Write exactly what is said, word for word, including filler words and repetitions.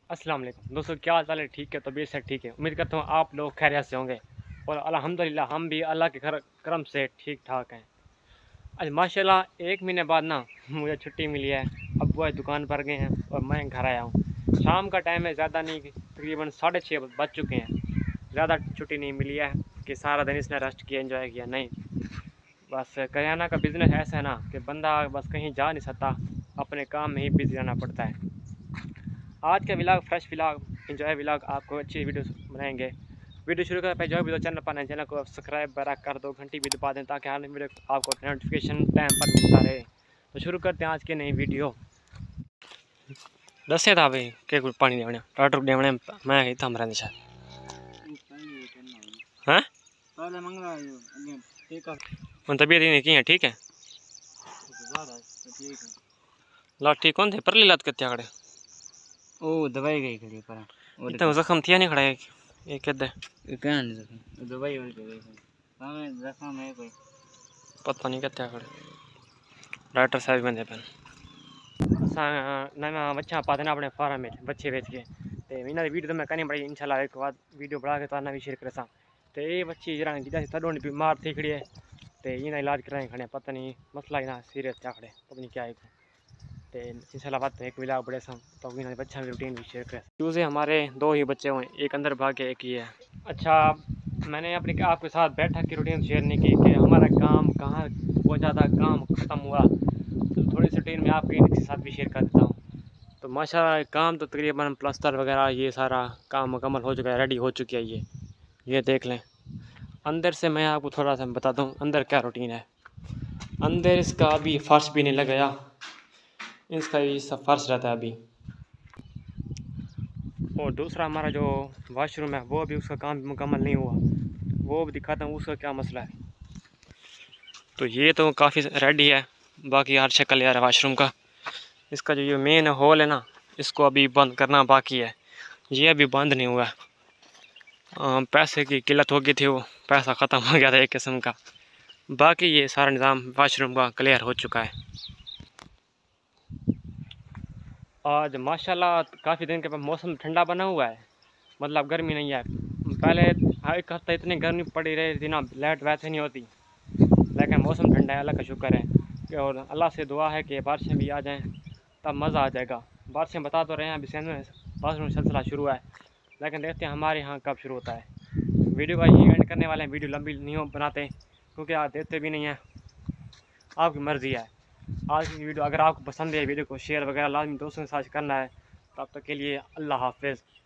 अस्सलाम वालेकुम दोस्तों, क्या हाल चाल है? ठीक है, तबीयत से ठीक है। उम्मीद करता हूँ आप लोग खैरियत से होंगे और अल्हम्दुलिल्लाह हम भी अल्लाह के कर करम से ठीक ठाक हैं। आज माशाल्लाह एक महीने बाद ना मुझे छुट्टी मिली है। अब्बू आज दुकान पर गए हैं और मैं घर आया हूँ। शाम का टाइम है, ज़्यादा नहीं, तकरीबन साढ़े छः बज चुके हैं। ज़्यादा छुट्टी नहीं मिली है कि सारा दिन इसने रेस्ट किया, एंजॉय किया, नहीं। बस करियाना का बिज़नेस ऐसा है ना कि बंदा बस कहीं जा नहीं सकता, अपने काम में ही बिजी रहना पड़ता है। आज का vlog fresh vlog enjoy vlog आपको अच्छी वीडियो बनाएंगे। वीडियो शुरू करने पर जो वीडियो चैनल पर नए चैनल को सब्सक्राइब वगैरह कर दो, घंटी भी दबा दें ताकि हर वीडियो आपको नोटिफिकेशन टाइम पर मिलता रहे। तो शुरू करते हैं आज की नई वीडियो। दसे था भाई के कुछ पानी देवने डॉक्टर देवने मैं ही थम रहा निशा हैं पहले मंगला यो अगे ठीक है। उन तबीयत ही नहीं की है, ठीक है। ठीक है। लाठी कौन थे परली लात कत्या खड़े ओ दवाई गई खड़ी पर और इतना जख्म थिया नहीं खड़ा है ये कहते क्या नहीं जख्म दवाई और गई हमें जख्म है कोई पता नहीं कत्या खड़े डॉक्टर साहब बंदे पन ना बच्चा पाते ना अपने फार्म में बच्चे बेच के ते इन्होंने वीडियो तो मैं करनी पड़ी इंशाल्लाह एक बाद वीडियो बढ़ा के तो भी शेयर करे सा। तो ये बच्ची जरा जिदा थोड़ी होनी बीमार थी खड़ी है तो इन्हें इलाज कराए खड़े, पता नहीं मसला इना सीरियस था खड़े, पता नहीं क्या है। तो इंशाल्लाह बात एक विलाग बड़े सा तो इन्होंने बच्चा भी रूटीन भी शेयर करे। चूज़े हमारे दो ही बच्चे हुए, एक अंदर भाग के एक ही है। अच्छा, मैंने अपने आपके साथ बैठक की रूटीन शेयर नहीं की कि हमारा काम कहाँ पहुँचा था, काम ख़त्म हुआ, तो थोड़ी सी रूटीन में आपके साथ भी शेयर कर देता हूँ। तो माशाल्लाह काम तो तकरीबन प्लास्टर वगैरह ये सारा काम मुकम्मल हो चुका है, रेडी हो चुकी है। ये ये देख लें। अंदर से मैं आपको थोड़ा सा बताता हूँ अंदर क्या रूटीन है। अंदर इसका अभी फर्श भी नहीं लगाया, इसका ये सब फर्श रहता है अभी। और दूसरा हमारा जो वाशरूम है वो अभी उसका काम मुकम्मल नहीं हुआ, वो भी दिखाता हूँ उसका क्या मसला है। तो ये तो काफ़ी रेडी है, बाकी हर शक्ल यार है वाशरूम का। इसका जो ये मेन हॉल है ना, इसको अभी बंद करना बाकी है, ये अभी बंद नहीं हुआ। आ, पैसे की किल्लत हो गई थी, वो पैसा ख़त्म हो गया था एक किस्म का। बाकी ये सारा निज़ाम वाशरूम का क्लियर हो चुका है। आज माशाल्लाह काफ़ी दिन के बाद मौसम ठंडा बना हुआ है, मतलब गर्मी नहीं है। पहले एक हफ्ता इतनी गर्मी पड़ी रही थी ना, लाइट वैसे नहीं होती, लेकिन मौसम ठंडा है, अल्लाह का शुक्र है। और अल्लाह से दुआ है कि बारिशें भी आ जाएं तब मज़ा आ जाएगा। बारिशें बता तो रहे हैं अभी सेंध में बारिश में सिलसिला शुरू है, लेकिन देखते हैं हमारे यहाँ कब शुरू होता है। वीडियो का यही एंड करने वाले हैं, वीडियो लंबी नहीं हो बनाते क्योंकि आप देते भी नहीं हैं, आपकी मर्ज़ी है। आज की वीडियो अगर आपको पसंद है वीडियो को शेयर वगैरह लाजमी दोस्तों के साथ करना है। तब तक के लिए अल्लाह हाफ़िज़।